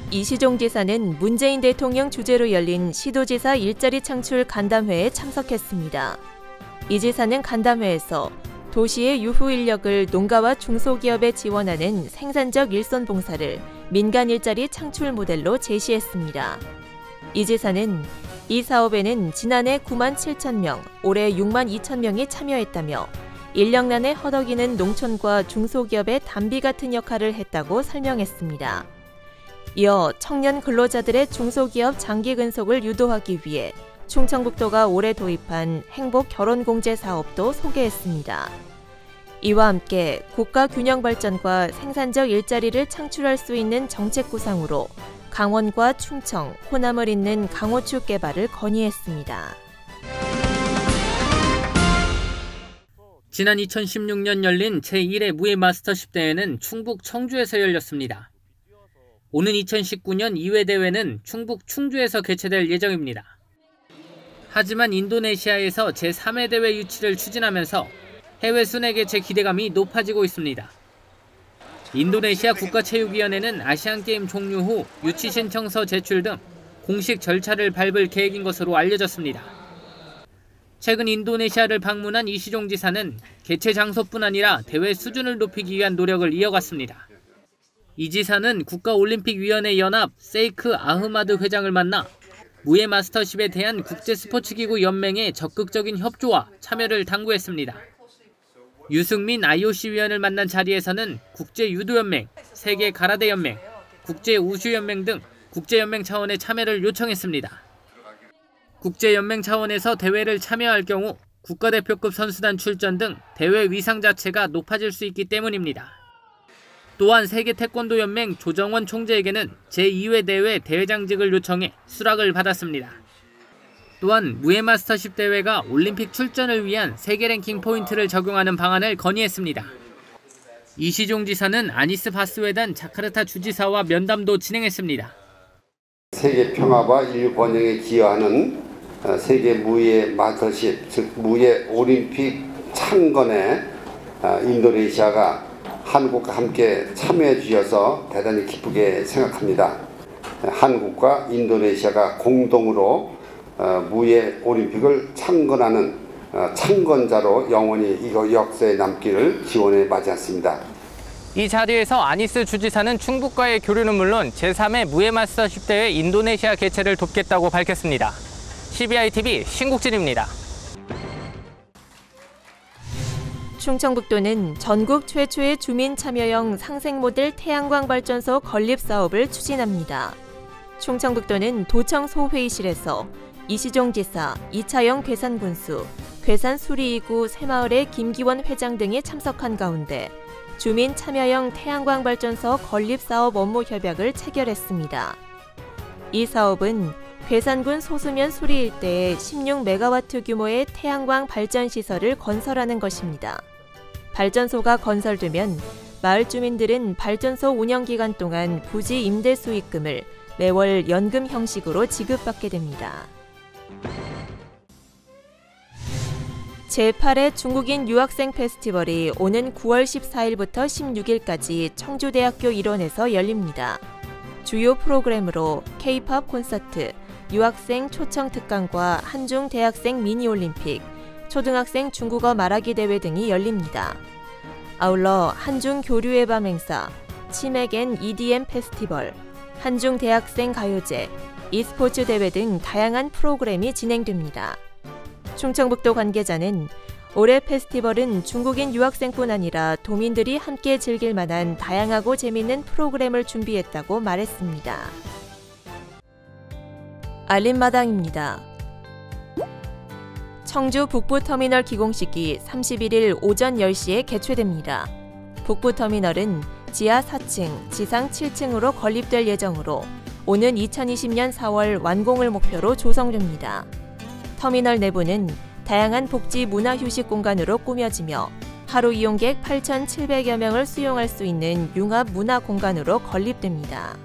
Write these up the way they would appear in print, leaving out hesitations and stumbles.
이시종 지사는 문재인 대통령 주재로 열린 시도지사 일자리 창출 간담회에 참석했습니다. 이 지사는 간담회에서 도시의 유후 인력을 농가와 중소기업에 지원하는 생산적 일선 봉사를 민간 일자리 창출 모델로 제시했습니다. 이 지사는 이 사업에는 지난해 9만 7천 명, 올해 6만 2천 명이 참여했다며 인력난에 허덕이는 농촌과 중소기업의 단비 같은 역할을 했다고 설명했습니다. 이어 청년 근로자들의 중소기업 장기 근속을 유도하기 위해 충청북도가 올해 도입한 행복 결혼공제 사업도 소개했습니다. 이와 함께 국가 균형 발전과 생산적 일자리를 창출할 수 있는 정책 구상으로 강원과 충청, 호남을 잇는 강호축 개발을 건의했습니다. 지난 2016년 열린 제1회 무예 마스터십 대회는 충북 청주에서 열렸습니다. 오는 2019년 2회 대회는 충북 충주에서 개최될 예정입니다. 하지만 인도네시아에서 제3회 대회 유치를 추진하면서 해외 순회 개최 기대감이 높아지고 있습니다. 인도네시아 국가체육위원회는 아시안게임 종료 후 유치 신청서 제출 등 공식 절차를 밟을 계획인 것으로 알려졌습니다. 최근 인도네시아를 방문한 이시종 지사는 개최 장소뿐 아니라 대회 수준을 높이기 위한 노력을 이어갔습니다. 이 지사는 국가올림픽위원회 연합 세이크 아흐마드 회장을 만나 무예 마스터십에 대한 국제스포츠기구 연맹의 적극적인 협조와 참여를 당부했습니다. 유승민 IOC 위원을 만난 자리에서는 국제유도연맹, 세계 가라데 연맹, 국제우슈연맹 등 국제연맹 차원의 참여를 요청했습니다. 국제연맹 차원에서 대회를 참여할 경우 국가대표급 선수단 출전 등 대회 위상 자체가 높아질 수 있기 때문입니다. 또한 세계태권도연맹 조정원 총재에게는 제2회 대회 대회장직을 요청해 수락을 받았습니다. 또한 무예 마스터십 대회가 올림픽 출전을 위한 세계 랭킹 포인트를 적용하는 방안을 건의했습니다. 이시종 지사는 아니스 바스웨단 자카르타 주지사와 면담도 진행했습니다. 세계 평화와 인류 번영에 기여하는 세계 무예 마스터십, 즉 무예 올림픽 창건에 인도네시아가 한국과 함께 참여해 주셔서 대단히 기쁘게 생각합니다. 한국과 인도네시아가 공동으로 무예 올림픽을 창건하는 창건자로 영원히 이거 역사에 남기를 기원해 맞이했습니다. 이 자리에서 아니스 주지사는 충북과의 교류는 물론 제3회 무예 마스터십 대회 인도네시아 개최를 돕겠다고 밝혔습니다. CBI-TV 신국진입니다. 충청북도는 전국 최초의 주민 참여형 상생 모델 태양광 발전소 건립 사업을 추진합니다. 충청북도는 도청 소회의실에서 이시종 지사, 이차영 괴산군수, 괴산 수리이구 새마을의 김기원 회장 등이 참석한 가운데 주민 참여형 태양광 발전소 건립 사업 업무 협약을 체결했습니다. 이 사업은 괴산군 소수면 수리 일대에 16메가와트 규모의 태양광 발전 시설을 건설하는 것입니다. 발전소가 건설되면 마을 주민들은 발전소 운영 기간 동안 부지 임대 수익금을 매월 연금 형식으로 지급받게 됩니다. 제8회 중국인 유학생 페스티벌이 오는 9월 14일부터 16일까지 청주대학교 일원에서 열립니다. 주요 프로그램으로 K-팝 콘서트, 유학생 초청 특강과 한중 대학생 미니올림픽, 초등학생 중국어 말하기 대회 등이 열립니다. 아울러 한중 교류의 밤 행사, 치맥 앤 EDM 페스티벌, 한중 대학생 가요제, e스포츠 대회 등 다양한 프로그램이 진행됩니다. 충청북도 관계자는 올해 페스티벌은 중국인 유학생뿐 아니라 도민들이 함께 즐길 만한 다양하고 재미있는 프로그램을 준비했다고 말했습니다. 알림마당입니다. 청주 북부터미널 기공식이 31일 오전 10시에 개최됩니다. 북부터미널은 지하 4층, 지상 7층으로 건립될 예정으로 오는 2020년 4월 완공을 목표로 조성됩니다. 터미널 내부는 다양한 복지 문화휴식 공간으로 꾸며지며 하루 이용객 8,700여 명을 수용할 수 있는 융합 문화 공간으로 건립됩니다.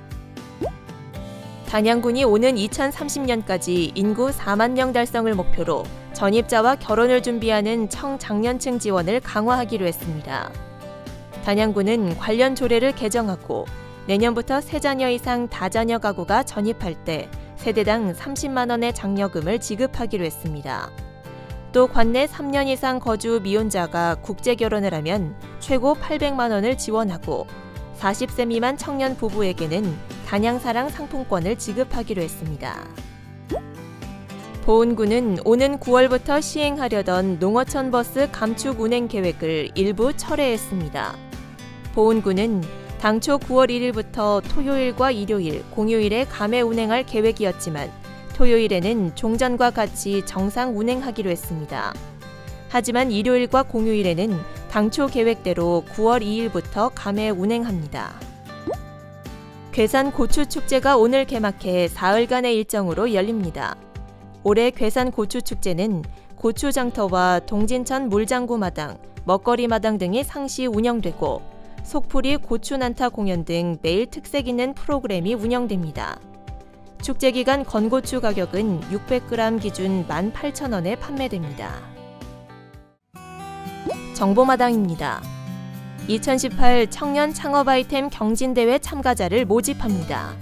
단양군이 오는 2030년까지 인구 4만 명 달성을 목표로 전입자와 결혼을 준비하는 청장년층 지원을 강화하기로 했습니다. 단양군은 관련 조례를 개정하고 내년부터 3자녀 이상 다자녀 가구가 전입할 때 세대당 30만 원의 장려금을 지급하기로 했습니다. 또 관내 3년 이상 거주 미혼자가 국제 결혼을 하면 최고 800만 원을 지원하고 40세 미만 청년 부부에게는 단양사랑 상품권을 지급하기로 했습니다. 보은군은 오는 9월부터 시행하려던 농어촌 버스 감축 운행 계획을 일부 철회했습니다. 보은군은 당초 9월 1일부터 토요일과 일요일, 공휴일에 감해 운행할 계획이었지만 토요일에는 종전과 같이 정상 운행하기로 했습니다. 하지만 일요일과 공휴일에는 당초 계획대로 9월 2일부터 감해 운행합니다. 괴산 고추축제가 오늘 개막해 사흘간의 일정으로 열립니다. 올해 괴산 고추축제는 고추장터와 동진천 물장구마당, 먹거리마당 등이 상시 운영되고 속풀이 고추난타 공연 등 매일 특색 있는 프로그램이 운영됩니다. 축제 기간 건고추 가격은 600g 기준 18,000원에 판매됩니다. 정보마당입니다. 2018 청년 창업 아이템 경진대회 참가자를 모집합니다.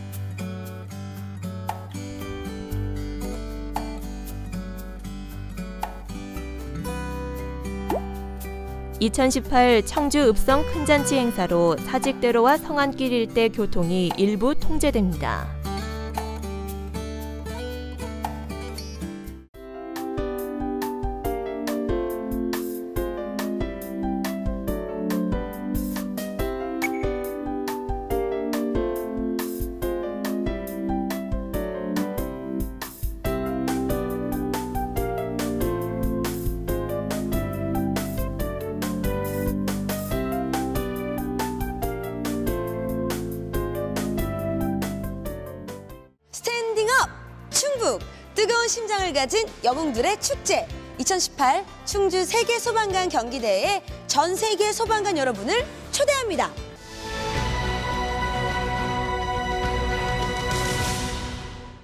(2018) 청주 읍성 큰잔치 행사로 사직대로와 성안길 일대 교통이 일부 통제됩니다. 스탠딩업 충북, 뜨거운 심장을 가진 영웅들의 축제 2018 충주 세계 소방관 경기대회에 전 세계 소방관 여러분을 초대합니다.